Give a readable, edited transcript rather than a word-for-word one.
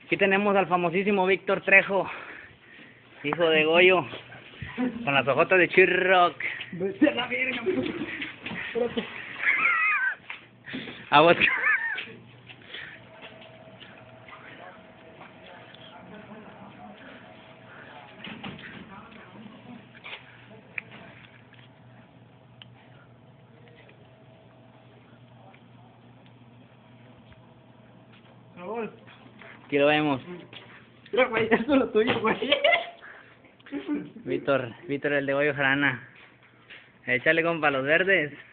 Aquí tenemos al famosísimo Víctor Trejo, hijo de Goyo, con las ojotas de Chirroc. Vete a la verga, espérate. Aguas. Raúl. Aquí lo vemos. Mira, güey, eso es lo tuyo, güey. Víctor el de Goyo Jarana. Échale, compa, los verdes.